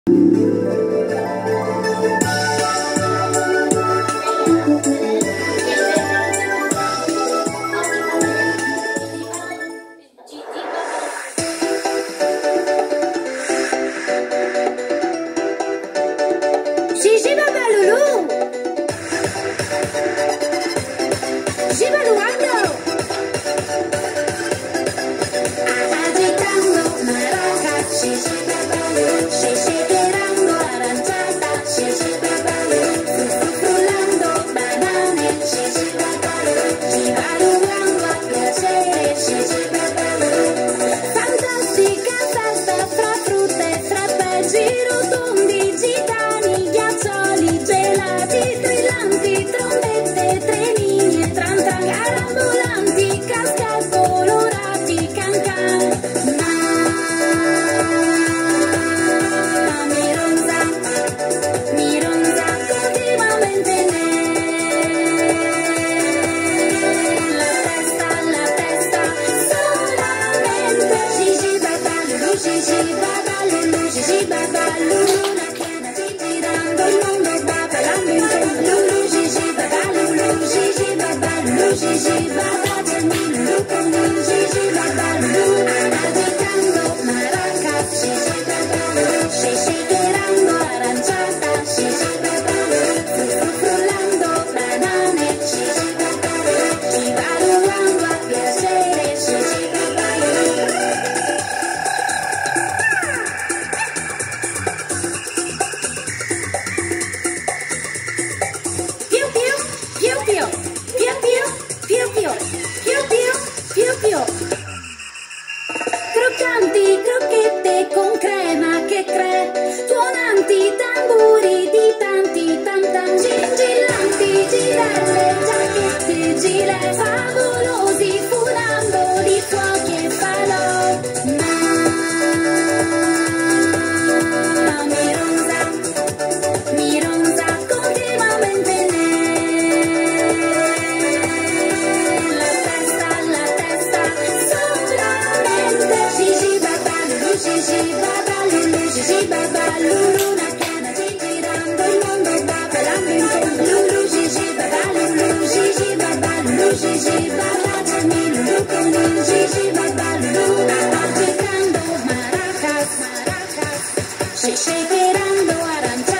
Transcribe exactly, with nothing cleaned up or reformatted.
Gigi Baba Loulou, Giba Luando, agitando maracas, Gigi Baba Loulou, shakerando aranciata, Gigi Baba Loulou, frullando banane, Gigi Baba Loulou, Giba Luando a piacere, Gigi Baba Loulou, fantastica festa fra frutte e trappeggi rotondi, gitani, ghiaccioli, gelati, trillanti, trombette, trenini e tran tran, carambolanti, cascate colorati, can can. Ma mi ronza, mi ronza continuamente nella testa, la testa, solamente Gigi Baba Loulou, Gigi Baba Loulou, Gigi Baba Loulou, una piena girando il mondo va ballando in tempo. Loulou, Gigi Baba Loulou, Gigi Baba Loulou, Gigi Baba Jamil Loulou con il Gigi Baba Loulou, agitando maracas, Gigi Baba Loulou, shakerando aranciata, Gigi Baba Loulou, frullando banane, Gigi Baba Loulou, Giba Luando a piacere, Gigi Baba Loulou. Piu piu, piu piu, piu piu, piu piu, piu piu, piu piu. Croccanti crocchette con crema che cre, tuonanti tamburi di tanti tan tan, gingillanti girelle, giacchette, gilet, favolosi furando di fuochi e falò. Ma mi ronza, mi ronza continuamente nella testa, la testa, solamente Gigi Baba Loulou, Gigi Baba Loulou, Gigi Baba Loulou, una piena girando il mondo va ballando in tempo. Loulou, Gigi Baba Loulou, Gigi Baba Loulou, Gigi Baba Jamil Loulou con il Gigi Baba Loulou, agitando maracas, maracas, shakerando aranciata.